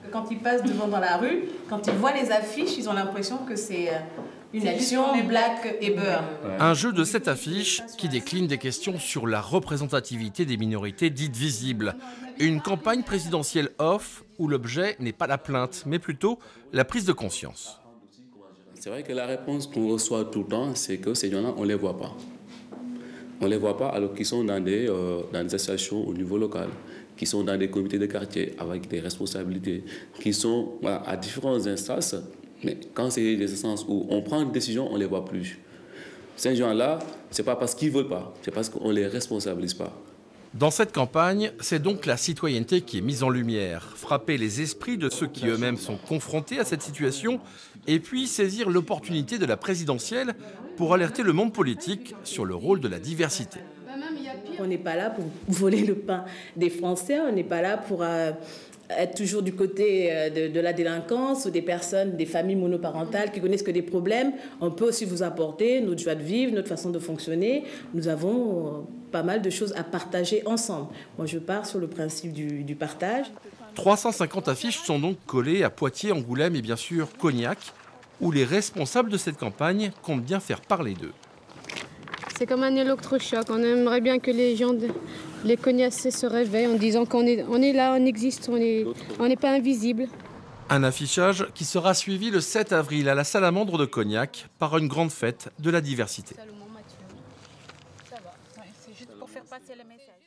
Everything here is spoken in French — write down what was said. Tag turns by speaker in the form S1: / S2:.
S1: Quand ils passent devant dans la rue, quand ils voient les affiches, ils ont l'impression que c'est une action black et beurre.
S2: Un jeu de 7 affiches qui décline des questions sur la représentativité des minorités dites visibles. Une campagne présidentielle off où l'objet n'est pas la plainte, mais plutôt la prise de conscience.
S3: C'est vrai que la réponse qu'on reçoit tout le temps, c'est que ces gens-là, on ne les voit pas. On ne les voit pas alors qu'ils sont dans des associations au niveau local, qui sont dans des comités de quartier avec des responsabilités, qui sont à différentes instances. Mais quand c'est des instances où on prend une décision, on ne les voit plus. Ces gens-là, ce n'est pas parce qu'ils ne veulent pas, c'est parce qu'on ne les responsabilise pas.
S2: Dans cette campagne, c'est donc la citoyenneté qui est mise en lumière, frapper les esprits de ceux qui eux-mêmes sont confrontés à cette situation, et puis saisir l'opportunité de la présidentielle pour alerter le monde politique sur le rôle de la diversité.
S1: On n'est pas là pour voler le pain des Français, on n'est pas là pour être toujours du côté de la délinquance ou des personnes, des familles monoparentales qui connaissent que des problèmes. On peut aussi vous apporter notre joie de vivre, notre façon de fonctionner. Nous avons pas mal de choses à partager ensemble. Moi, je pars sur le principe du partage.
S2: 350 affiches sont donc collées à Poitiers, Angoulême et bien sûr Cognac, où les responsables de cette campagne comptent bien faire parler d'eux.
S4: C'est comme un électrochoc. On aimerait bien que les gens, les cognacés se réveillent en disant qu'on est là, on existe, on n'est pas invisible.
S2: Un affichage qui sera suivi le 7 avril à la Salamandre de Cognac par une grande fête de la diversité.
S5: Ça va, c'est juste pour faire passer le message.